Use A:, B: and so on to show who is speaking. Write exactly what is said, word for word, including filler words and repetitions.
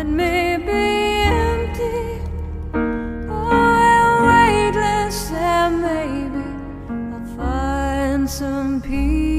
A: let me be empty, oh, weightless, and maybe I'll find some peace.